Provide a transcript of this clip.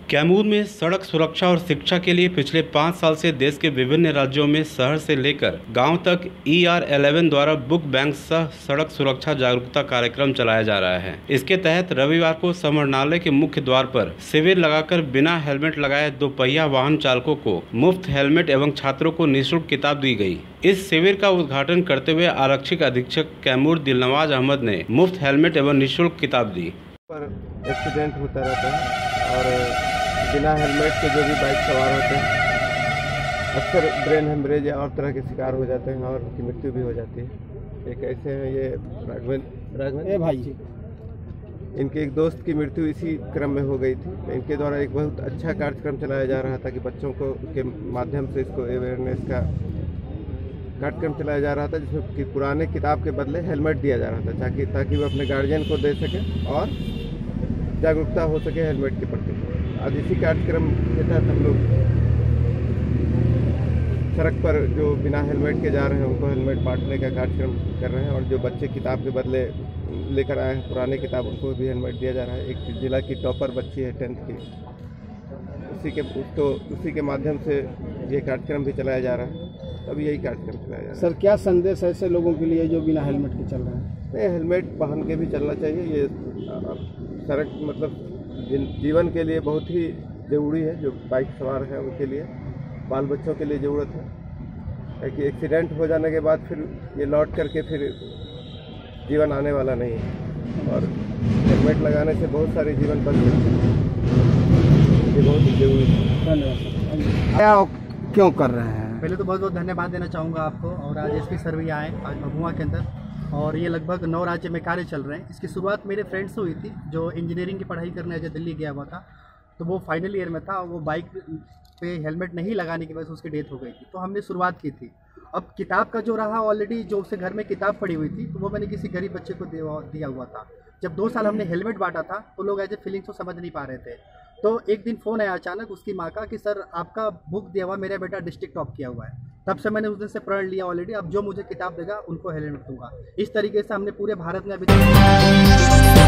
कैमूर में सड़क सुरक्षा और शिक्षा के लिए पिछले 5 साल से देश के विभिन्न राज्यों में शहर से लेकर गांव तक ER11 द्वारा बुक बैंक सह सड़क सुरक्षा जागरूकता कार्यक्रम चलाया जा रहा है। इसके तहत रविवार को समरणालय के मुख्य द्वार पर शिविर लगाकर बिना हेलमेट लगाए दोपहिया वाहन चालकों को मुफ्त हेलमेट एवं छात्रों को निःशुल्क किताब दी गई। इस शिविर का उद्घाटन करते हुए आरक्षक अधीक्षक कैमूर दिलनवाज अहमद ने मुफ्त हेलमेट एवं निःशुल्क किताब दी। पर एक्सीडेंट होता रहता है और बिना हेलमेट के जो भी बाइक सवार होते हैं अक्सर ब्रेन हेमरेज या और तरह के शिकार हो जाते हैं और उनकी मृत्यु भी हो जाती है। एक ऐसे हैं ये राघवेंद्र भाई जी, इनके एक दोस्त की मृत्यु इसी क्रम में हो गई थी। इनके द्वारा एक बहुत अच्छा कार्यक्रम चलाया जा रहा था कि बच्चों को के माध्यम से इसको अवेयरनेस का कार्यक्रम चलाया जा रहा था, जिसमें कि पुराने किताब के बदले हेलमेट दिया जा रहा था ताकि वो अपने गार्जियन को दे सके और जागरूकता हो सके हेलमेट के प्रति। आज इसी कार्यक्रम के तहत हम लोग सड़क पर जो बिना हेलमेट के जा रहे हैं उनको हेलमेट बांटने का कार्यक्रम कर रहे हैं और जो बच्चे किताब के बदले लेकर आए हैं पुराने किताब उनको भी हेलमेट दिया जा रहा है। एक जिला की टॉपर बच्ची है 10th की, उसी के माध्यम से ये कार्यक्रम भी चलाया जा रहा है। तब यही कार्यक्रम चलाया जा रहा है। सर, क्या संदेश है ऐसे लोगों के लिए जो बिना हेलमेट के चल रहे हैं? नहीं, हेलमेट पहन के भी चलना चाहिए। ये सड़क मतलब जीवन के लिए बहुत ही ज़रूरी है। जो बाइक सवार है उनके लिए, बाल बच्चों के लिए ज़रूरत है कि एक्सीडेंट हो जाने के बाद फिर ये लौट करके फिर जीवन आने वाला नहीं है और हेलमेट लगाने से बहुत सारे जीवन बच सकते हैं। ये बहुत ही जरूरी है। धन्यवाद। क्या क्यों कर रहे हैं? पहले तो बहुत बहुत धन्यवाद देना चाहूँगा आपको। और आज एसपी सर भी आए आज महुआ के अंदर और ये लगभग 9 राज्य में कार्य चल रहे हैं। इसकी शुरुआत मेरे फ्रेंड से हुई थी जो इंजीनियरिंग की पढ़ाई करने आज दिल्ली गया हुआ था। तो वो फाइनल ईयर में था, वो बाइक पे हेलमेट नहीं लगाने की वजह से उसकी डेथ हो गई थी। तो हमने शुरुआत की थी। अब किताब का जो रहा, ऑलरेडी जो उसके घर में किताब पड़ी हुई थी तो वो मैंने किसी गरीब बच्चे को दिया हुआ था। जब 2 साल हमने हेलमेट बांटा था तो लोग ऐसे फीलिंग्स को समझ नहीं पा रहे थे। तो एक दिन फ़ोन आया अचानक उसकी माँ का कि सर आपका बुक दिया हुआ, मेरा बेटा डिस्ट्रिक्ट टॉप किया हुआ है। तब से मैंने उस दिन से प्रण लिया ऑलरेडी, अब जो मुझे किताब देगा उनको हेलमेट दूंगा। इस तरीके से हमने पूरे भारत में अभी